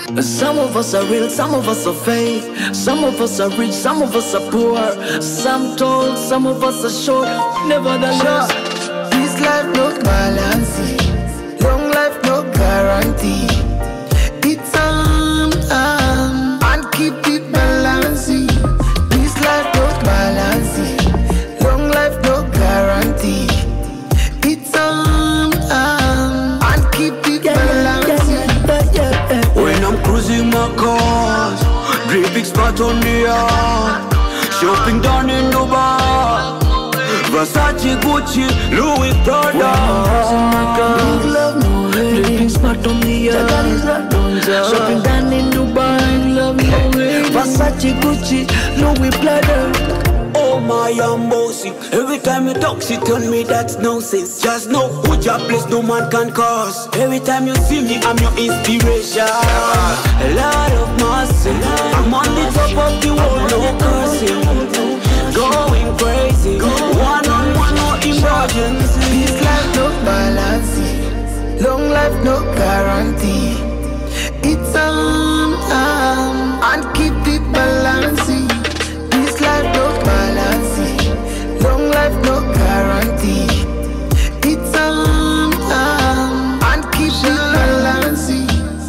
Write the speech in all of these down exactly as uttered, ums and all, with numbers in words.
Some of us are real, some of us are fake. Some of us are rich, some of us are poor. Some tall, some of us are short. Nevertheless, this life no balance, long life no guarantee. It's um, um and keep it balancing. This life no balance, long life no guarantee. It's um, um and keep it balancing. When I'm cruising my cars, great big spot on the yard, shopping down in Dubai, Versace, Gucci, Louis Prada. big love, no hate. Big spot on the yard, shopping down in Dubai. Love, no hate. Versace, Gucci, Louis Prada. Oh my, I'm bossy. Every time you talk shit on me, that's nonsense. Just know who your place no man can cause. Every time you see me, I'm your inspiration. A lot of muscle. I'm on the top of the world, no cursing. Going crazy. One on one, no emergency. This life no balance, long life no guarantee. It's um, um and keep it balancing. This life no balance, long life no guarantee. It's um, um and keep it balancing.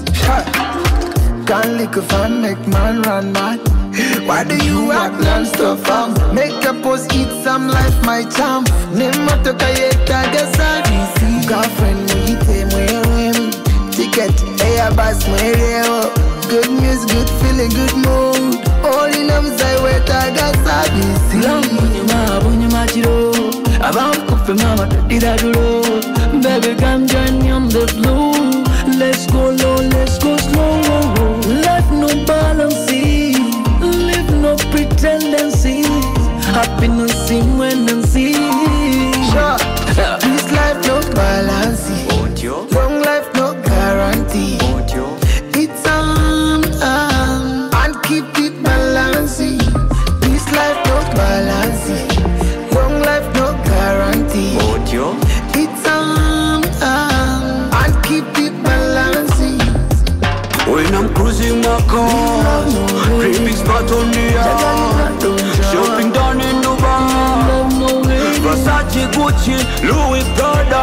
Can't lick a fan, make man run mad. Why do you act non-stop, fam? Make a post, eat some life, my charm. Nemo toka yeta gasa. Girlfriend, muhite mwewe. Ticket, air bus mwewe. Good news, good feeling, good mood. All in them say weta gasa. Long bunyuma, bunyuma chiro. Abam kufe mama tadida duro. Baby, come join me on the floor. Let's go low, let's go slow. Life no balance, live no pretendency. Happiness in when and see. Sure. This life no balance, long life no guarantee. It's um, um and keep it balancing. This life no balance, long life no guarantee. It's um, um and keep it balancing. When I'm cruising my car, great big spot on the yard, shopping down in Dubai, Versace, Gucci, Louis Prada.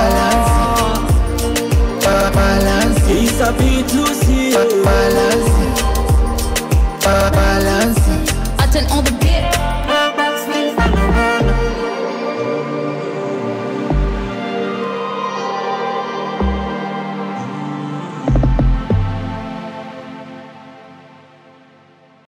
Balance, uh, balance, It's a B two C. uh, balance, uh, balance. I turn on the beat.